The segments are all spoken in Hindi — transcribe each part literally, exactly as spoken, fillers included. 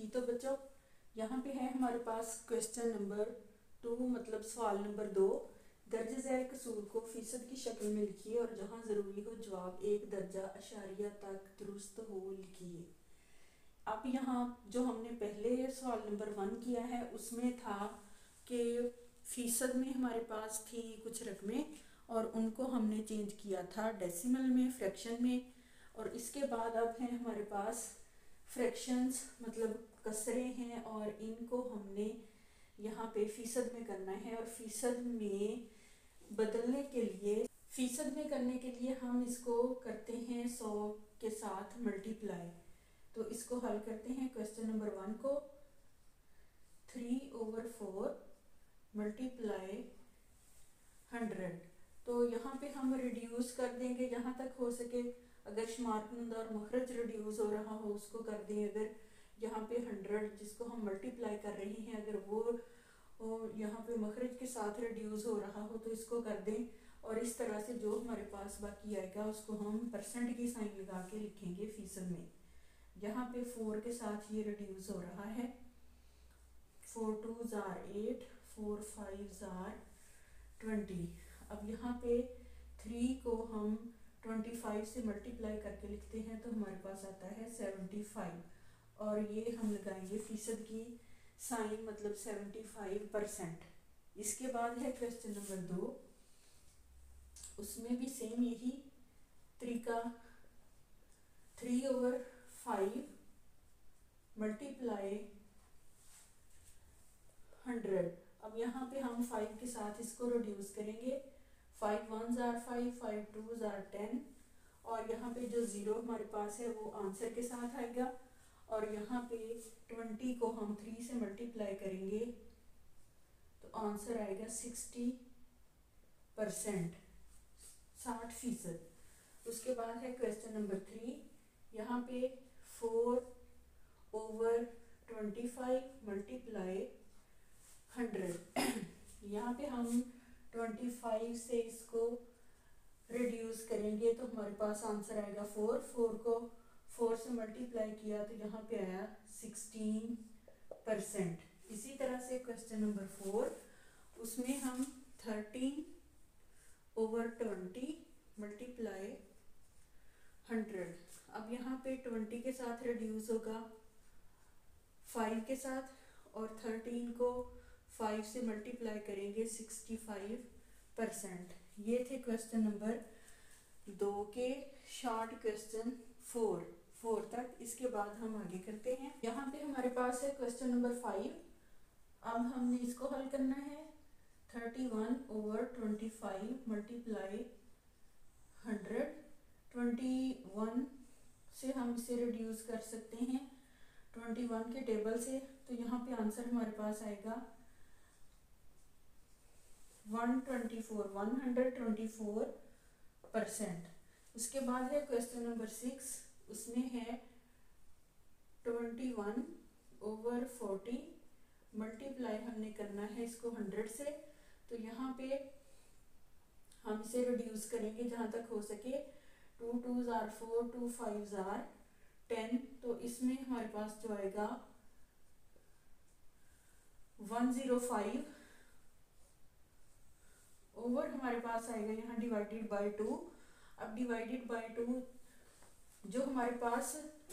की। तो बच्चों यहाँ पे है हमारे पास क्वेश्चन नंबर टू, मतलब सवाल नंबर दो। दर्ज ज़ैल कसूर को फीसद की शक्ल में लिखिए और जहाँ ज़रूरी हो जवाब एक दर्जा अशारिया तक दुरुस्त हो लिखिए। अब यहाँ जो हमने पहले सवाल नंबर वन किया है उसमें था कि फीसद में हमारे पास थी कुछ रकमें और उनको हमने चेंज किया था डेसिमल में, फ्रैक्शन में। और इसके बाद अब है हमारे पास फ्रैक्शंस, मतलब कसरे हैं और इनको हमने यहाँ पे फीसद में करना है। और फीसद में बदलने के लिए फीसद में करने के लिए हम इसको करते हैं सौ के साथ मल्टीप्लाई। तो इसको हल करते हैं क्वेश्चन नंबर वन को। Three over four multiply hundred. तो यहाँ पे हम रिड्यूस कर देंगे जहाँ तक हो सके। अगर शुमारकुंद और मखरज रिड्यूस हो रहा हो उसको कर दें। अगर यहाँ पे हंड्रेड जिसको हम मल्टीप्लाई कर रहे हैं अगर वो यहाँ पे मखरज के साथ रिड्यूस हो रहा हो तो इसको कर दें। और इस तरह से जो हमारे पास बाकी आएगा उसको हम परसेंट की साइन लगा के लिखेंगे फीसद में। यहाँ पे फोर के साथ ये रिड्यूस हो रहा है। फोर टू जार एट, फोर फाइव जार ट्वेंटी। अब यहाँ पे थ्री को हम ट्वेंटी फाइव से मल्टीप्लाई करके लिखते हैं तो हमारे पास आता है सेवेंटी फाइव और ये हम लगाएंगे फीसद की साइन, मतलब सेवेंटी फाइव परसेंट। इसके बाद है क्वेश्चन नंबर दो, उसमें भी सेम यही तरीका। Three over five multiply hundred. अब यहाँ पे हम फाइव के साथ इसको रिड्यूस करेंगे। फाइव वन जार फाइव, फाइव टू जार टेन और यहाँ पे जो ज़ीरो हमारे पास है वो आंसर के साथ आएगा। और यहाँ पे ट्वेंटी को हम थ्री से मल्टीप्लाई करेंगे तो आंसर आएगा सिक्सटी परसेंट, साठ फीसद। उसके बाद है क्वेश्चन नंबर थ्री। यहाँ पे four over twenty five multiply hundred. यहाँ पे हम ट्वेंटी फाइव से इसको रिड्यूस करेंगे तो हमारे पास आंसर आएगा फोर। फोर को फोर से मल्टीप्लाई किया तो यहाँ पे आया सिक्सटीन परसेंट। इसी तरह से क्वेश्चन नंबर फोर, उसमें हम thirteen over twenty multiply hundred. अब यहाँ पे ट्वेंटी के साथ रिड्यूस होगा फाइव के साथ और थर्टीन को फाइव से मल्टीप्लाई करेंगे सिक्सटी फाइव परसेंट। ये थे क्वेश्चन नंबर दो के शॉर्ट क्वेश्चन फोर फोर तक। इसके बाद हम आगे करते हैं। यहाँ पे हमारे पास है क्वेश्चन नंबर फाइव। अब हमने इसको हल करना है। Thirty one over twenty five multiply hundred. Twenty one से हम इसे रिड्यूस कर सकते हैं ट्वेंटी वन के टेबल से। तो यहाँ पे आंसर हमारे पास आएगा one twenty four, one hundred twenty four percent. उसके बाद है क्वेश्चन नंबर सिक्स। उसमें है twenty one over forty multiply हमने करना है इसको हंड्रेड से। तो यहाँ पे हम इसे रिड्यूस करेंगे जहाँ तक हो सके। टू टू जार फोर, टू फाइव जार टेन। तो इसमें हमारे पास जो आएगा वन ज़ीरो फाइव ओवर हमारे पास आएगा यहाँ डिवाइडेड बाय टू। अब डिवाइडेड बाय टू जो हमारे पास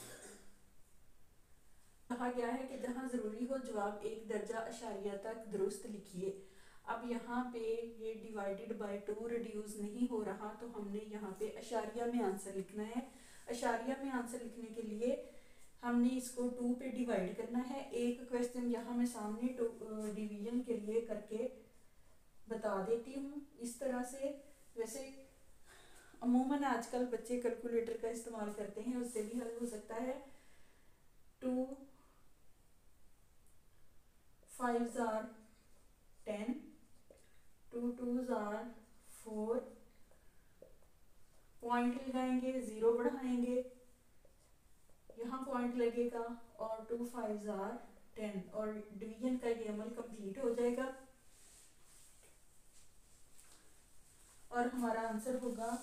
कहा गया है कि जहाँ ज़रूरी हो जवाब एक दर्जा अशारिया तक दुरुस्त लिखिए। अब यहाँ पे ये डिवाइडेड बाय टू रिड्यूस नहीं हो रहा तो हमने यहाँ पे अशारिया में आंसर लिखना है। अशारिया में आंसर लिखने के लिए हमने इसको टू पे डिवाइड करना है। एक क्वेश्चन यहाँ मैं सामने टू डिवीजन के लिए करके बता देती हूँ इस तरह से। वैसे अमूमन आजकल बच्चे कैलकुलेटर का इस्तेमाल करते हैं, उससे भी हल हो सकता है। टू फाइव जार टेन, टू टू जार फोर, पॉइंट लगाएंगे, ज़ीरो बढ़ाएंगे, यहाँ पॉइंट लगेगा और टू फाइव जार टेन और डिवीजन का ये अमल कंप्लीट हो जाएगा और हमारा आंसर होगा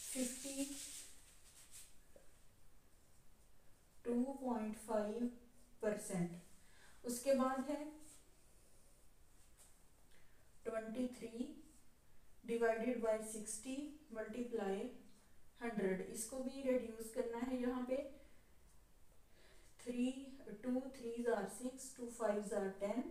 fifty two point five percent. उसके बाद है twenty three divided by sixty multiply hundred. इसको भी रिड्यूस करना है। यहाँ पे थ्री टू थ्री जार सिक्स, टू फाइव जार टेन,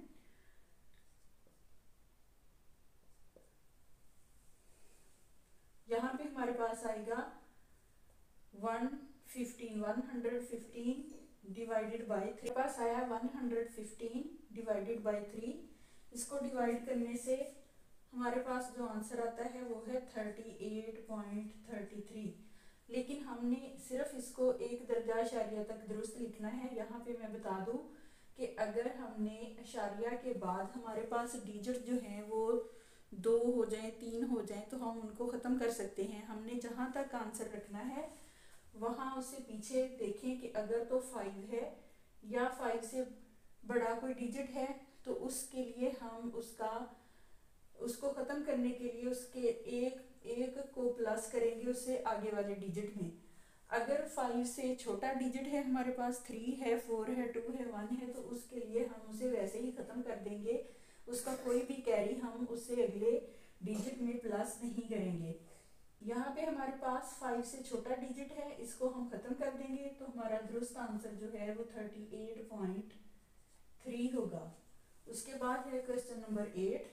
यहाँ पे हमारे पास आएगा one fifteen, one hundred fifteen divided by three. पास आया one hundred fifteen divided by three. इसको डिवाइड करने से हमारे पास जो आंसर आता है वो है thirty eight point thirty three. लेकिन हमने सिर्फ इसको एक दर्जा अशारिया तक दुरुस्त लिखना है। यहाँ पे मैं बता दूं कि अगर हमने अशारिया के बाद हमारे पास डिजिट जो हैं वो दो हो जाए, तीन हो जाए, तो हम उनको ख़त्म कर सकते हैं। हमने जहाँ तक आंसर रखना है वहाँ उससे पीछे देखें कि अगर तो फाइव है या फाइव से बड़ा कोई डिजिट है तो उसके लिए हम उसका उसको ख़त्म करने के लिए उसके एक एक को प्लस करेंगे उससे आगे वाले डिजिट में। अगर फाइव से छोटा डिजिट है, हमारे पास थ्री है, फोर है, टू है, वन है, तो उसके लिए हम उसे वैसे ही ख़त्म कर देंगे। उसका कोई भी कैरी हम उससे अगले डिजिट में प्लस नहीं करेंगे। यहाँ पे हमारे पास फाइव से छोटा डिजिट है, इसको हम ख़त्म कर देंगे तो हमारा दुरुस्त आंसर जो है वो थर्टी एट पॉइंट थ्री होगा। उसके बाद है question number eight.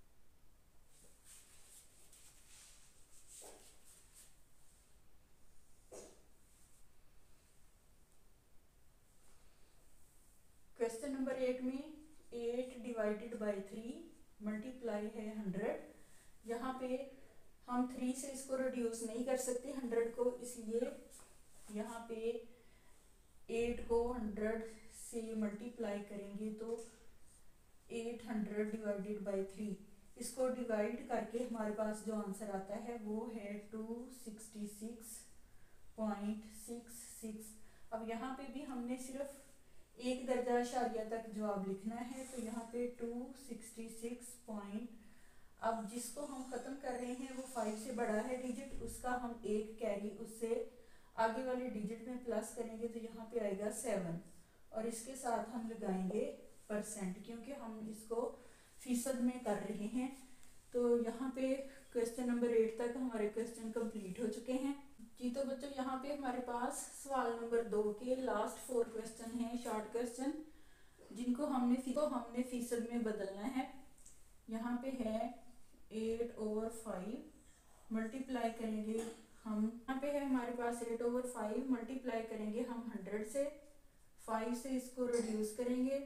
Question number eight में eight divided by three multiply है हंड्रेड। यहाँ पे हम थ्री से इसको रिड्यूस नहीं कर सकते हंड्रेड को, इसलिए यहाँ पे एट को हंड्रेड से मल्टीप्लाई करेंगे तो eight hundred divided by three. इसको डिवाइड करके हमारे पास जो आंसर आता है वो है two sixty six point six six. अब यहाँ पे भी हमने सिर्फ एक दर्जा अशारिया तक जवाब लिखना है, तो यहाँ पे टू सिक्सटी सिक्स पॉइंट। अब जिसको हम ख़त्म कर रहे हैं वो फाइव से बड़ा है डिजिट, उसका हम एक कैरी उससे आगे वाले डिजिट में प्लस करेंगे तो यहाँ पे आएगा सेवन, और इसके साथ हम लगाएंगे परसेंट क्योंकि हम इसको फीसद में कर रहे हैं। तो यहाँ पे क्वेश्चन नंबर एट तक हमारे क्वेश्चन कंप्लीट हो चुके हैं जी। तो बच्चों यहाँ पे हमारे पास सवाल नंबर दो के लास्ट फोर क्वेश्चन हैं, शॉर्ट क्वेश्चन, जिनको हमने तो हमने फीसद में बदलना है। यहाँ पे है एट ओवर फाइव मल्टीप्लाई करेंगे हम, यहाँ पे है हमारे पास एट ओवर फाइव मल्टीप्लाई करेंगे हम हंड्रेड से, फाइव से इसको रिड्यूस करेंगे,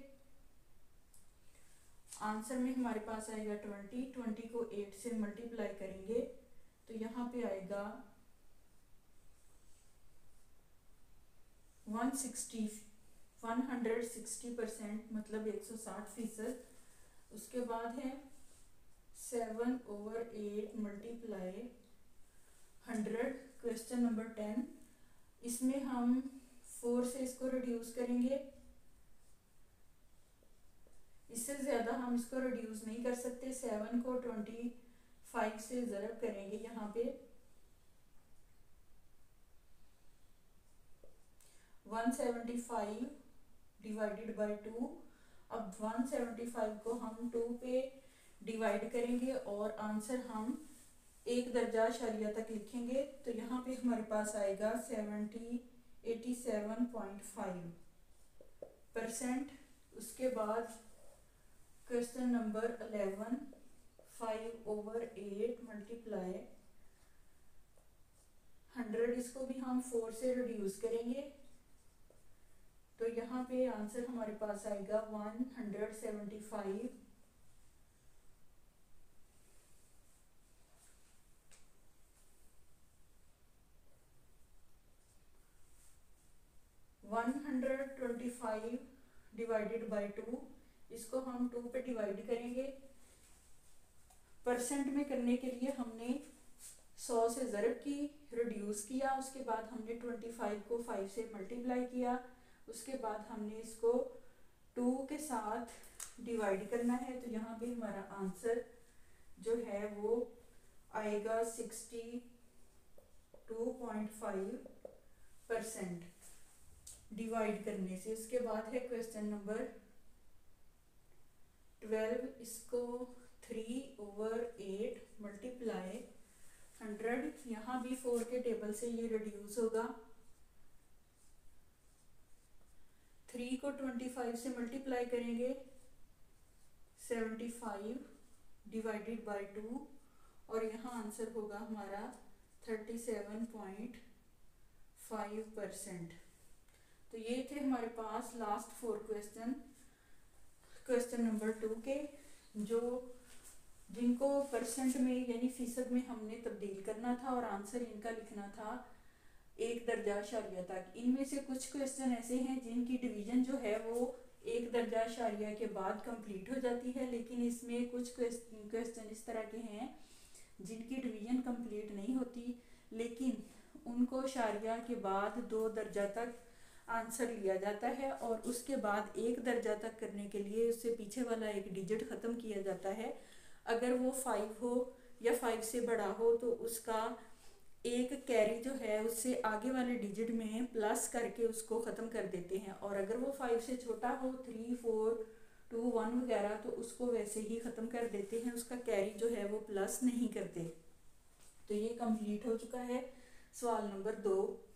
आंसर में हमारे पास आएगा ट्वेंटी। ट्वेंटी को एट से मल्टीप्लाई करेंगे तो यहाँ पे आएगा one sixty one hundred sixty percent, मतलब एक सौ साठ फीसद। उसके बाद है seven over eight multiply hundred, question number ten. इसमें हम फोर से इसको रिड्यूस करेंगे, इससे ज़्यादा हम इसको रिड्यूस नहीं कर सकते। सेवन को ट्वेंटी फाइव से ज़रब करेंगे यहाँ पे, one seventy five divided by two. अब वन सेवेंटी फाइव को हम टू पे डिवाइड करेंगे और आंसर हम एक दर्जा अशारिया तक लिखेंगे तो यहाँ पे हमारे पास आएगा seventy eighty seven point five percent. उसके बाद question number eleven, five over eight multiply hundred, इसको भी हम फोर से रिड्यूस करेंगे तो यहाँ पे आंसर हमारे पास आएगा one hundred seventy five one hundred twenty five divided by two. इसको हम टू पे डिवाइड करेंगे। परसेंट में करने के लिए हमने सौ से ज़रब की, रिड्यूस किया, उसके बाद हमने ट्वेंटी फाइव को फाइव से मल्टीप्लाई किया, उसके बाद हमने इसको टू के साथ डिवाइड करना है तो यहाँ पे हमारा आंसर जो है वो आएगा sixty two point five percent. Divide करने से। उसके बाद है क्वेश्चन नंबर ट्वेल्व, इसको three over eight multiply hundred, यहाँ भी फोर के टेबल से ये रिड्यूस होगा। थ्री को ट्वेंटी फाइव से मल्टीप्लाई करेंगे, seventy five divided by two, और यहाँ आंसर होगा हमारा thirty seven point five percent. तो ये थे हमारे पास last four question question number two के, जो जिनको परसेंट में यानी फीसद में हमने तब्दील करना था और आंसर इनका लिखना था एक दर्जा अशारिया तक। इनमें से कुछ क्वेश्चन ऐसे हैं जिनकी डिवीजन जो है वो एक दर्जा अशारिया के बाद कंप्लीट हो जाती है, लेकिन इसमें कुछ क्वेश्चन इस तरह के हैं जिनकी डिवीजन कंप्लीट नहीं होती, लेकिन उनको अशारिया के बाद दो दर्जा तक आंसर लिया जाता है, और उसके बाद एक दर्जा तक करने के लिए उससे पीछे वाला एक डिजिट ख़त्म किया जाता है। अगर वो फाइव हो या फाइव से बड़ा हो तो उसका एक कैरी जो है उससे आगे वाले डिजिट में प्लस करके उसको ख़त्म कर देते हैं, और अगर वो फाइव से छोटा हो, थ्री फोर टू वन वगैरह, तो उसको वैसे ही ख़त्म कर देते हैं, उसका कैरी जो है वो प्लस नहीं करते। तो ये कंप्लीट हो चुका है सवाल नंबर दो।